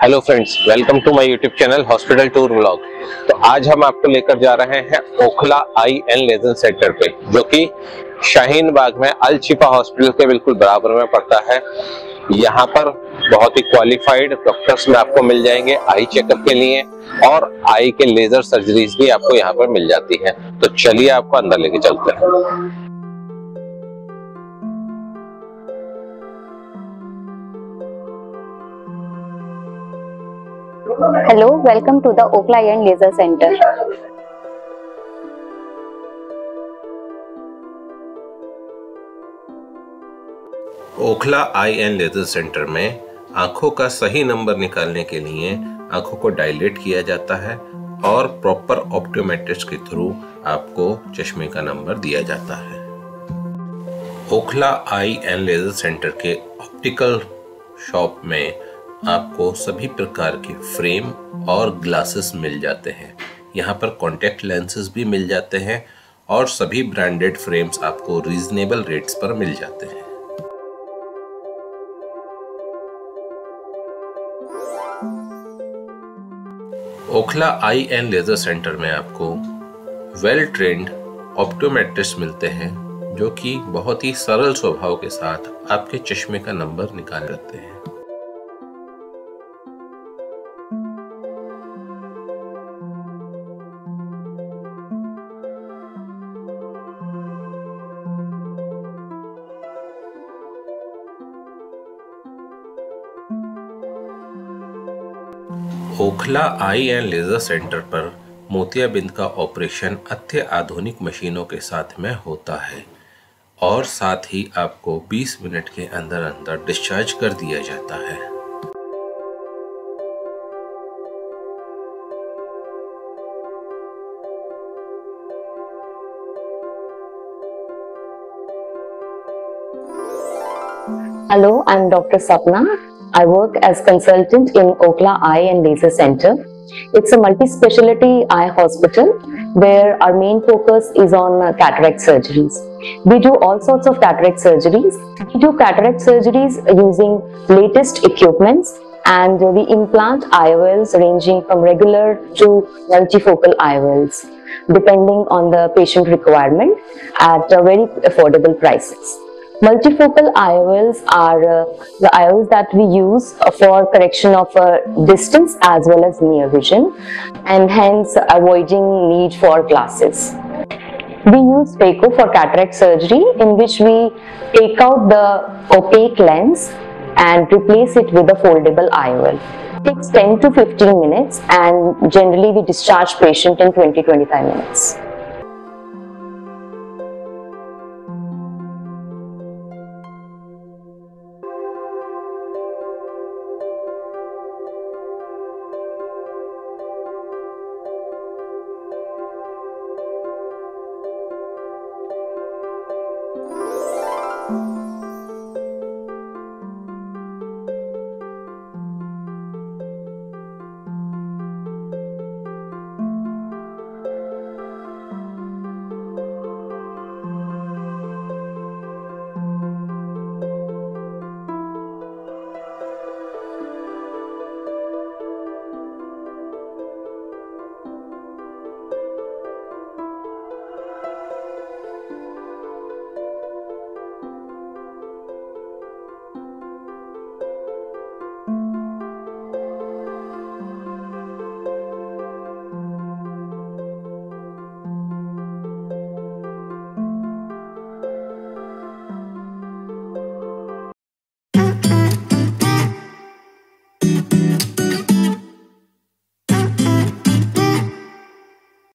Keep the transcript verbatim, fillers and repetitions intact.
Hello friends, welcome to my YouTube channel hospital tour vlog. तो आज हम आपको लेकर जा रहे हैं Okhla eye and laser centre पे, जो कि शाहीन बाग में अल शिफा हॉस्पिटल के बिल्कुल बराबर में पड़ता है। यहाँ पर बहुत ही क्वालिफाइड डॉक्टर्स में आपको मिल जाएंगे आई चेकअप के लिए, और आई के लेजर सर्जरीज भी आपको यहाँ पर मिल जाती है। तो चलिए आपको अंदर लेके चलते हैं। Hello, welcome to the Okhla Eye and Laser Center. Okhla eye and laser centre में आंखों का सही नंबर निकालने के लिए आंखों को डायलेट किया जाता है और प्रॉपर ऑप्टोमेट्रिस्ट के थ्रू आपको चश्मे का नंबर दिया जाता है। Okhla eye and laser centre के ऑप्टिकल शॉप में आपको सभी प्रकार के फ्रेम और ग्लासेस मिल जाते हैं। यहाँ पर कॉन्टैक्ट लेंसेज भी मिल जाते हैं और सभी ब्रांडेड फ्रेम्स आपको रीजनेबल रेट्स पर मिल जाते हैं। Okhla eye and laser centre में आपको वेल ट्रेन्ड ऑप्टोमेट्रिस्ट मिलते हैं, जो कि बहुत ही सरल स्वभाव के साथ आपके चश्मे का नंबर निकाल लेते हैं। Okhla eye and laser centre पर मोतियाबिंद का ऑपरेशन अत्य आधुनिक मशीनों के साथ में होता है और साथ ही आपको बीस मिनट के अंदर अंदर डिस्चार्ज कर दिया जाता है। Hello, I'm Doctor Sapna. I work as consultant in Okhla Eye and Laser Center. It's a multi-specialty eye hospital where our main focus is on uh, cataract surgeries. We do all sorts of cataract surgeries. We do cataract surgeries using latest equipments, and we implant I O Ls ranging from regular to multifocal I O Ls, depending on the patient requirement at uh, very affordable prices. Multifocal I O Ls are uh, the I O Ls that we use for correction of uh, distance as well as near vision, and hence avoiding need for glasses. We use phaco for cataract surgery, in which we take out the opaque lens and replace it with a foldable I O L. It takes ten to fifteen minutes, and generally we discharge patient in twenty to twenty-five minutes.